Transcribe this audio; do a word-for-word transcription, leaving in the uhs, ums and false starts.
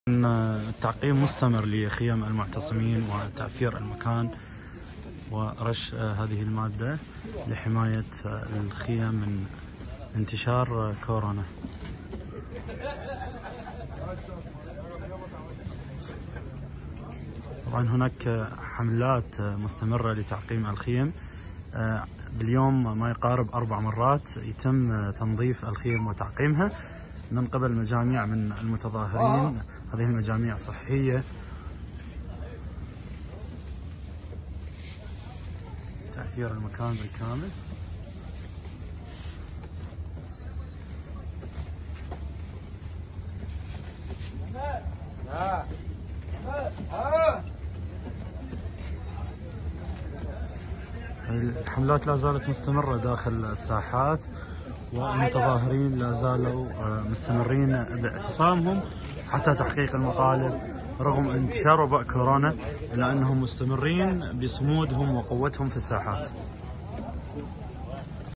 التعقيم مستمر لخيم المعتصمين وتعفير المكان ورش هذه المادة لحماية الخيم من انتشار كورونا. طبعا هناك حملات مستمرة لتعقيم الخيم، باليوم ما يقارب أربع مرات يتم تنظيف الخيم وتعقيمها من قبل مجاميع من المتظاهرين. هذه المجاميع صحية، تعفير المكان بالكامل. الحملات لا زالت مستمرة داخل الساحات، والمتظاهرين لا زالوا مستمرين باعتصامهم حتى تحقيق المطالب رغم انتشار وباء كورونا، إلا أنهم مستمرين بصمودهم وقوتهم في الساحات.